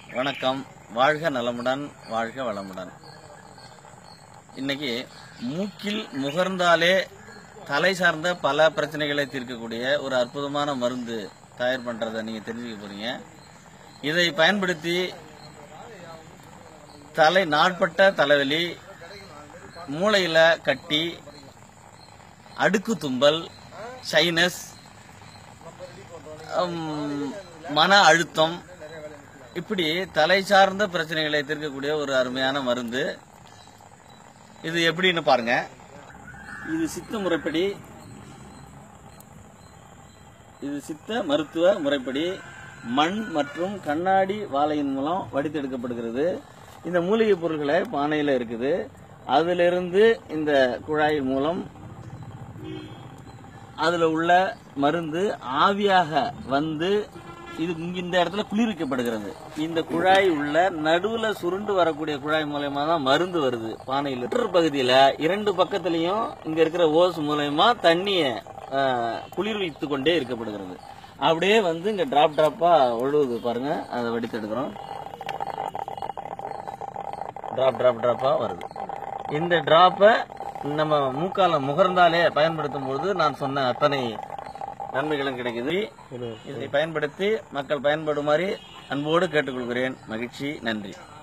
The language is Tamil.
வணக்கம். வாழ்க நலமுடன், வாழ்க வளமுடன். இன்னைக்கு மூக்கில் முகர்ந்தாலே தலை சார்ந்த பல பிரச்சனைகளை தீர்க்கக்கூடிய ஒரு அற்புதமான மருந்து தயார் பண்றதை நீங்க தெரிஞ்சுக்க போறீங்க. இதை பயன்படுத்தி நாட்பட்ட தலைவலி, மூளையில கட்டி, அடுக்கு தும்பல், சைனஸ், மன அழுத்தம், இப்படி தலை சார்ந்த பிரச்சனைகளை தீர்க்கக்கூடிய ஒரு அருமையான மருந்து. இது எப்படின்னு பாருங்க. இது சித்த மருத்துவ முறைப்படி மண் மற்றும் கண்ணாடி வாழையின் மூலம் வடித்தெடுக்கப்படுகிறது. இந்த மூலிகை பொருட்களை பானையில இருக்குது. அதிலிருந்து இந்த குழாய் மூலம் அதுல உள்ள மருந்து ஆவியாக வந்து இது இந்த இடத்துல குளிர்விக்கப்படுகிறது. இந்த குழாய் உள்ள நடுவுல சுருண்டு வரக்கூடிய குழாய் மூலயமா தான் மருந்து வருது பானையில். பகுதியில இரண்டு பக்கத்திலையும் இங்க இருக்கிற ஓஸ் மூலயமா தண்ணிய குளிர்வித்து கொண்டே இருக்கப்படுகிறது. அப்படியே வந்து இங்க டிராப்பா ஒழுகுது பாருங்க. அதை வடித்தெடுக்கிறோம். டிராப்பா வருது. இந்த டிராப்பை நம்ம மூக்கால முகர்ந்தாலே பயன்படுத்தும் போது நான் சொன்ன அத்தனை நன்மைகளும் கிடைக்குது. இதை பயன்படுத்தி மக்கள் பயன்படுமாறு அன்போடு கேட்டுக்கொள்கிறேன். மகிழ்ச்சி. நன்றி.